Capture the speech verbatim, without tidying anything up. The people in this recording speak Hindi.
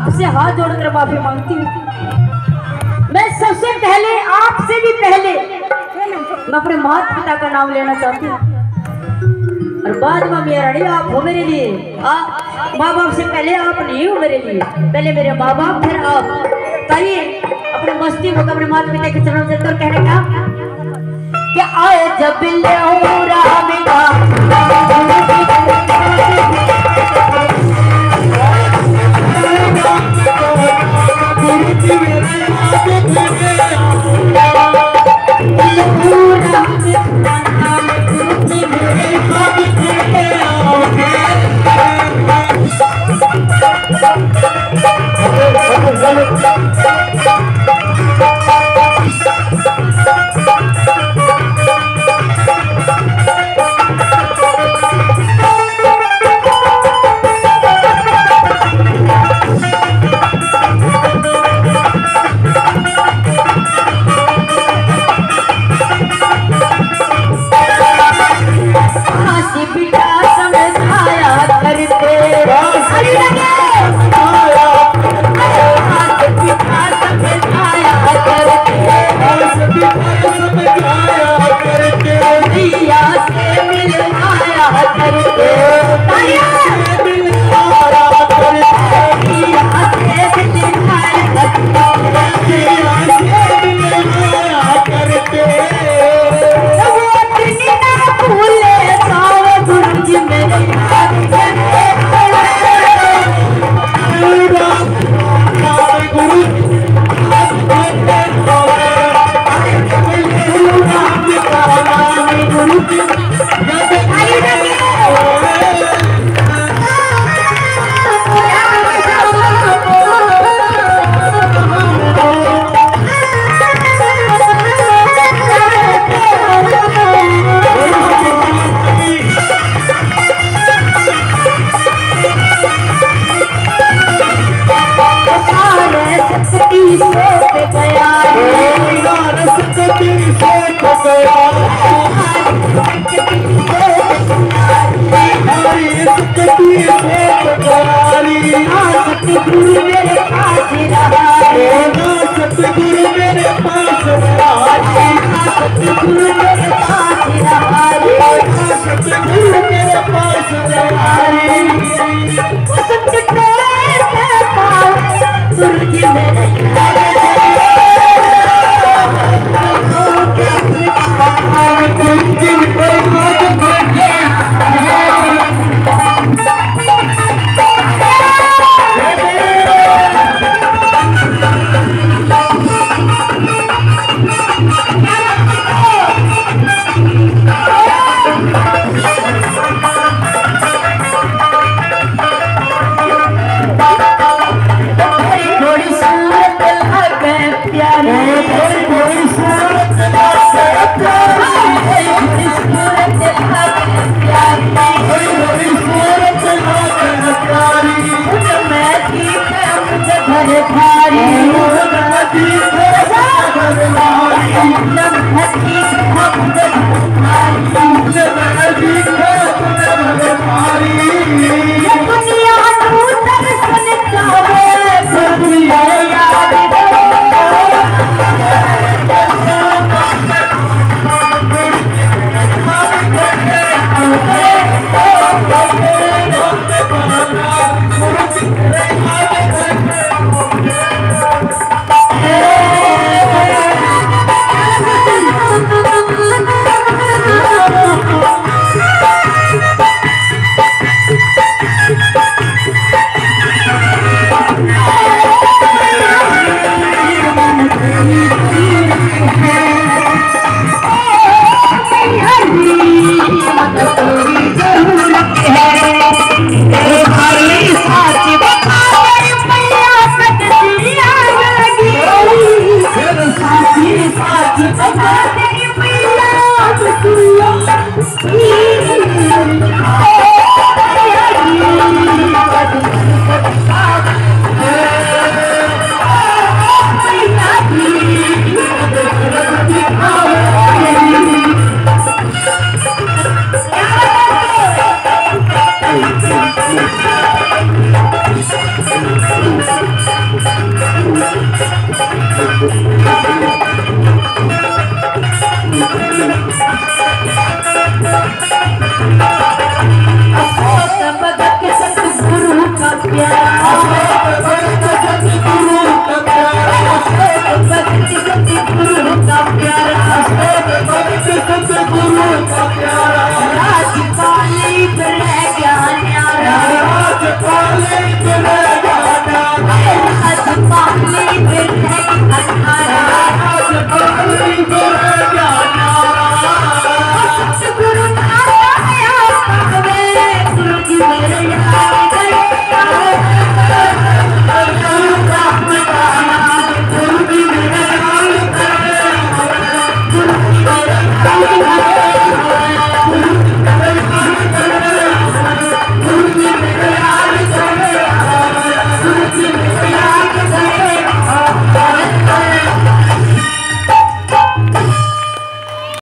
आपसे हाथ जोड़कर माफी मांगती हूँ। मैं सबसे पहले, आपसे भी पहले मैं अपने माता पिता का नाम लेना चाहती हूँ और बाद में मेरा रानी आप हो मेरे लिए। माँ बाप से पहले आप नहीं हो मेरे लिए, पहले मेरे माँ बाप फिर आप। कहिए अपने मस्ती को अपने माता पिता के चरणों से तो कहने का कि आए जब ले हो राम का राधे